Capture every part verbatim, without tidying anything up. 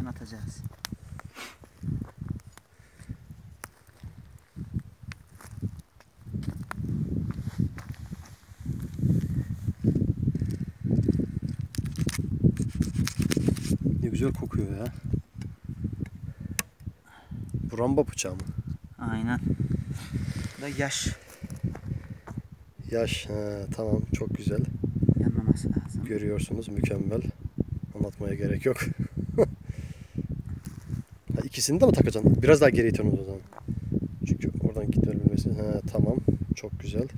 atacağız. Ne güzel kokuyor ya. Bu ramba bıçağı mı? Aynen. Bu da yaş. Yaş. He, tamam, çok güzel. Yanmaması lazım. Görüyorsunuz, mükemmel. Anlatmaya gerek yok. Ha, ikisini de mi takacaksın? Biraz daha geri itiyorsun o zaman. Çünkü oradan gitmeyebilmesi. He, tamam. Çok güzel.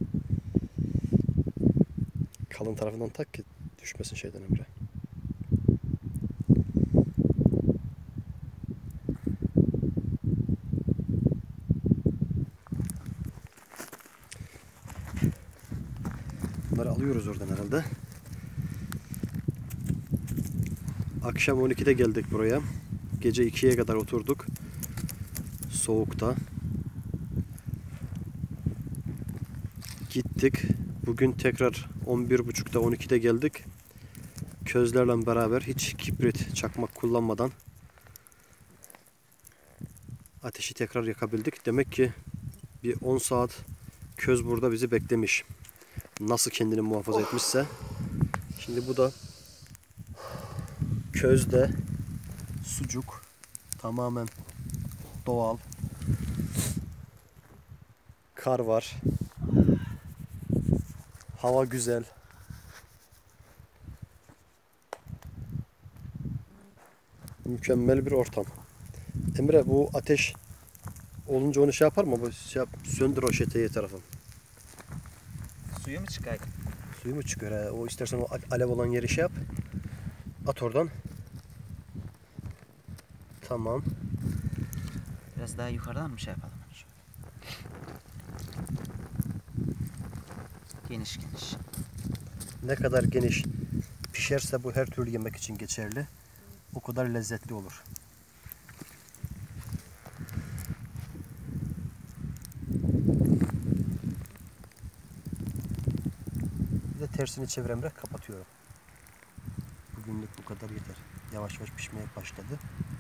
Kalın tarafından tak ki düşmesin şeyden Emre. Bunları alıyoruz oradan herhalde. Akşam on ikide geldik buraya. Gece ikiye kadar oturduk. Soğukta. Gittik. Bugün tekrar on bir buçukta on ikide geldik. Közlerle beraber hiç kibrit, çakmak kullanmadan ateşi tekrar yakabildik. Demek ki bir on saat köz burada bizi beklemiş. Nasıl kendini muhafaza etmişse. Şimdi bu da közde sucuk. Tamamen doğal. Kar var. Hava güzel. Mükemmel bir ortam. Emre, bu ateş olunca onu şey yapar mı? Bu şey yap, söndür o şeteyi tarafın. Suyu mu çıkar? Suyu mu çıkıyor? He? O istersen o alev olan yeri şey yap. At oradan. Tamam. Biraz daha yukarıdan mı şey yapalım? Geniş geniş. Ne kadar geniş pişerse bu her türlü yemek için geçerli. O kadar lezzetli olur. Bir de tersini çevir Emre, kapatıyorum. Bugünlük bu kadar yeter. Yavaş yavaş pişmeye başladı.